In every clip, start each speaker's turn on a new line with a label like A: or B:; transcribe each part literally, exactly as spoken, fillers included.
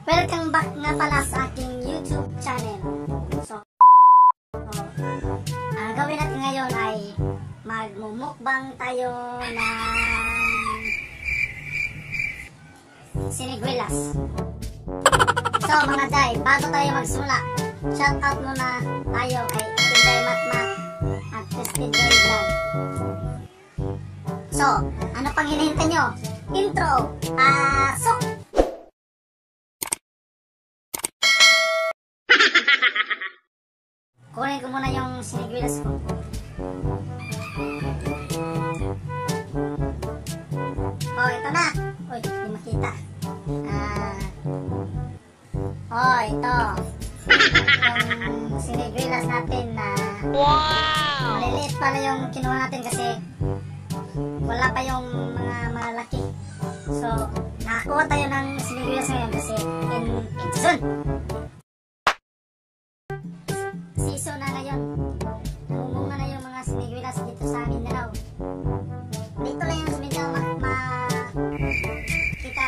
A: Welcome back nga pala sa aking YouTube channel. So, so ang gawin natin ngayon ay magmumukbang tayo ng siniguelas. So mga day, bago tayo magsimula, shout out muna tayo kay Pinday Matmat at Twisted Joy Vlog. So, ano pang hinihintay nyo? Intro! Pasok! Kunin ko muna yung siniguelas ko. Oh, ito na. Uy, hindi makita. Ah. Oh, ito. Yung siniguelas natin na wow! Maliliit pala yung kinuha natin kasi wala pa yung mga malalaki. So, nakakuha tayo ng siniguelas ngayon kasi in, in season. Season na ngayon. Namumunga na yung mga siniguelas dito sa Mindanao. Dito lang yung sa Mindanao ma... ma kita.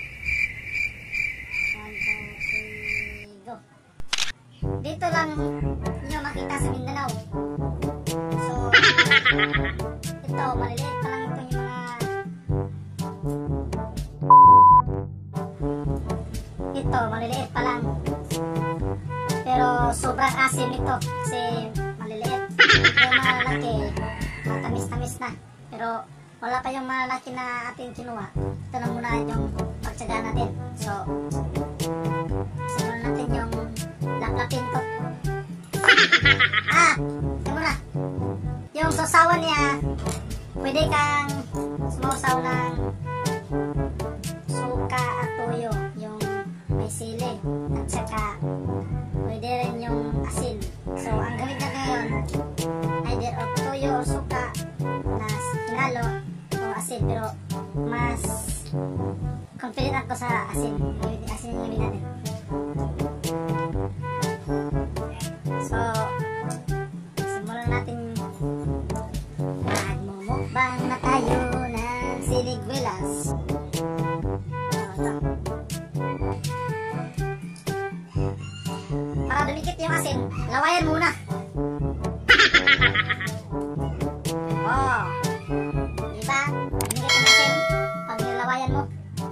A: One, two, three, go. Dito lang nyo makita sa Mindanao. So, ito, maliliit pa lang ito yung mga... Ito, maliliit pa lang. Pero sobrang asim ito kasi maliliit. Yung malalaki, matamis-tamis na. Pero wala pa yung malalaki na ating kinuha. Ito na muna yung pagtsaga natin. So, simulan natin yung laklapin ko. Ah! Ito muna. Yung sausawan niya, pwede kang sumausaw ng suka at toyo. Yung may sili. At saka pwede rin yung asin. So, ang gamit na ngayon, either of toyo or suka na hinalo o asin. Pero, mas confident ako sa asin. Asin yung gamit natin. So, simulan natin magmumukbang na tayo ng siniguelas. Para dumikit yung asin, lawayan muna. Oh, diba? Dumikit yung asin pag nilawayan mo.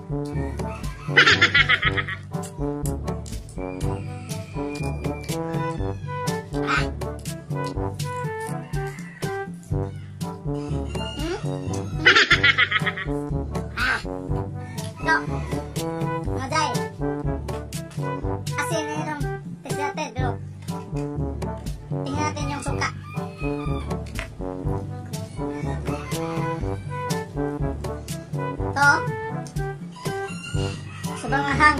A: Ah. Hmm? Ah. No. Mga day. Asin na yun. Test natin, pero tingnan natin yung suka. Ito. Sobrang ahang.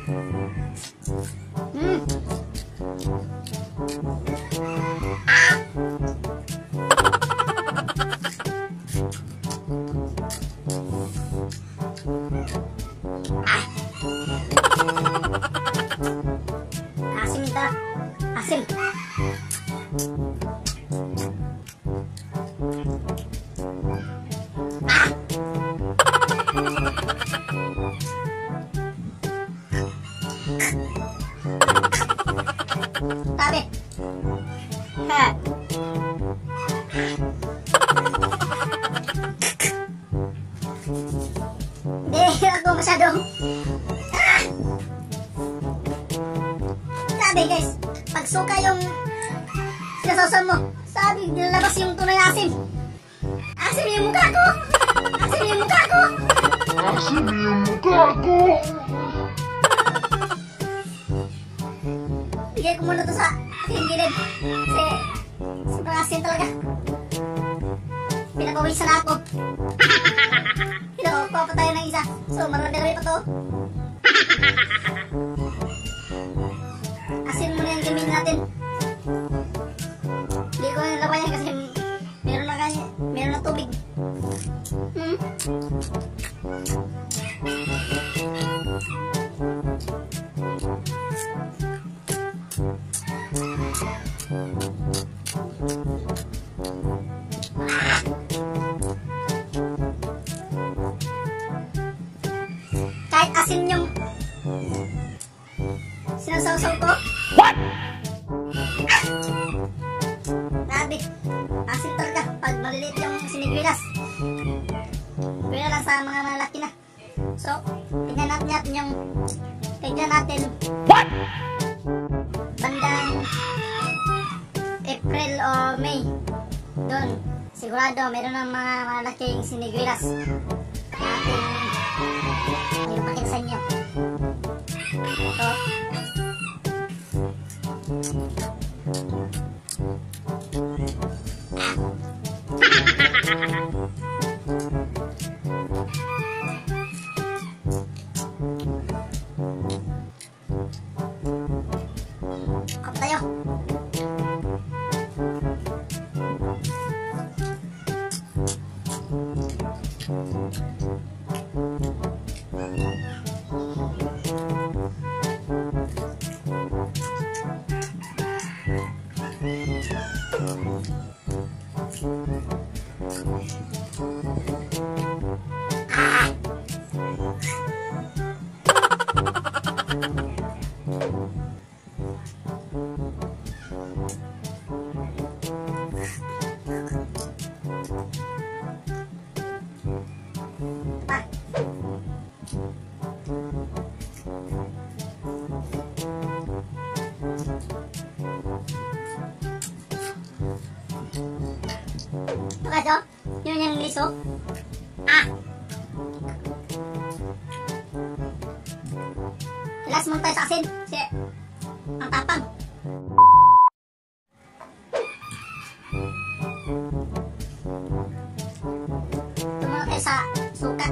A: Hmm. Ah! Ah! Asim ito. Asim. Ah! Tabi. Ha. Hindi ako masyado. Ah! Sabi guys, pag suka yung sinasawsan mo, sabi nilalabas yung tunay na asim. Asim yung mukha ko. Asim yung mukha ko.
B: Asim yung mukha ko.
A: Bigay ko muna to sa aking gilid. Kasi sobrang asin talaga. Pinapawisan na ako. Pinakuha pa tayo ng isa. So marami-rami pa to. Asin muna yung gamit natin. Hindi ko yung lawayan kasi meron na kanya, meron na tubig. Hmm? Kahit asin yung sausaw ko.
B: What?
A: Grabe. Asin talaga pag maliliit yung siniguilas. Kuya lang sa mga malaki na. So, tingnan natin natin yung tignan natin.
B: What?
A: Bandang April o May. Doon, sigurado meron ng mga malaking siniguilas. Natin may pakita sa inyo. Ito. Kap tayo. Pa. Ito ka, Jo? Yun yung liso? Ah! Relax muna tayo sa asin. Kasi, ang tapang. Tumunod tayo sa suka.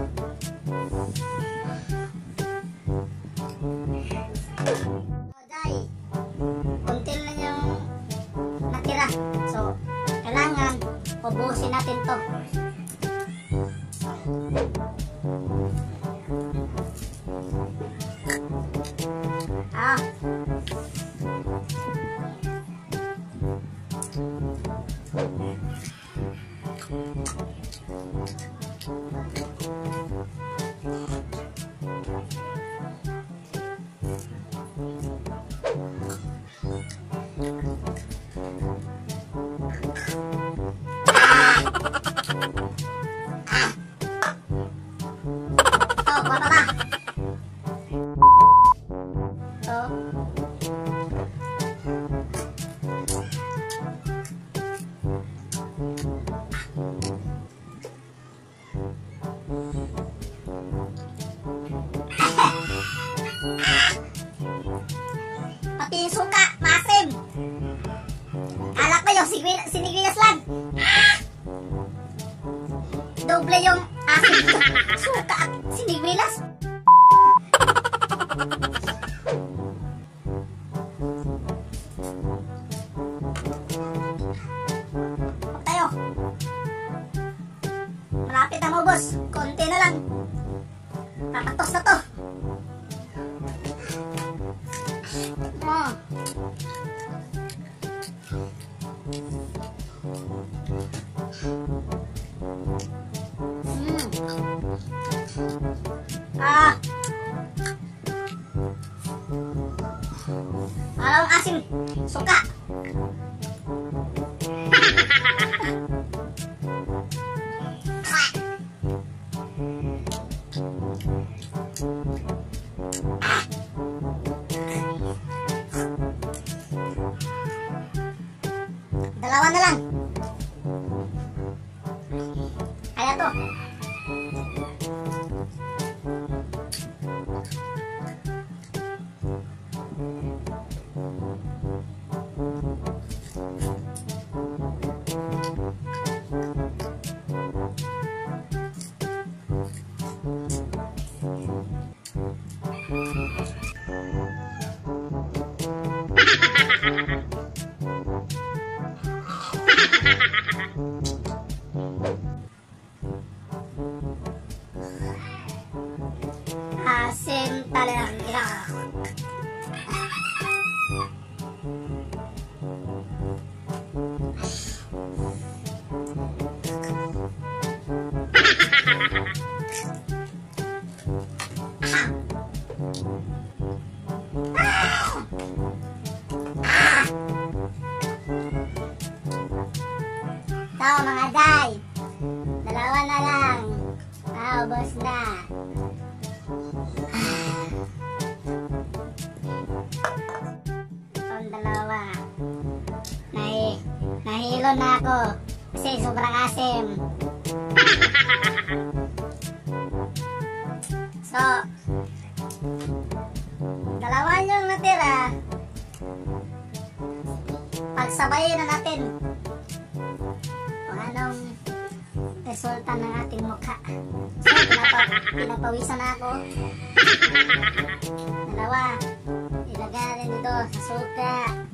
A: So, Jai, konti lang yung natira. So, kailangan ubusin natin to. Ah. Oh, kuha pa ba? So, pati yung suka, maasim. Kala ko yung siniguilas lang. Doble yung asim. Suka at siniguilas. Huwag tayo. Malapit na maubos. Konti na lang. Tapatos na to. Oh. Mm. Ah. Alam asin suka. Dalawa na lang. Kaya to. Asim talaga. Ah! Itong dalawa. Nahi, nahilo na ako. Kasi sobrang asim. So, dalawa yung natira. Pagsabayin na natin kung anong resulta ng ating mukha. So, pinapa, pinapawisan na ako. Dalawa. Ilagay natin dito sa suka.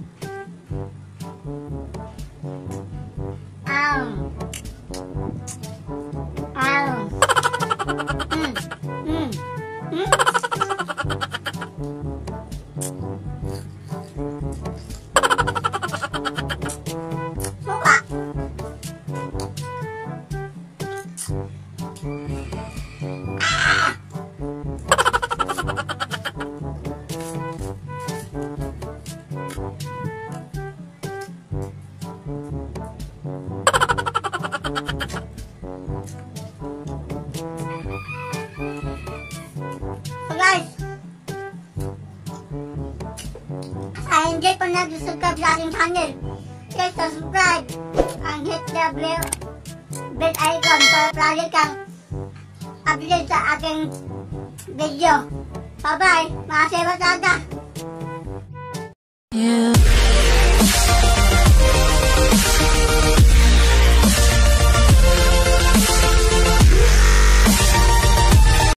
A: Ang. Ang. Mm. Mm. Mm. Suka. So guys, I enjoy po na subscribe sa aking channel. Please subscribe and hit the bell bell icon para palagi kang update sa aking video. Bye bye, mga sebasada.
C: You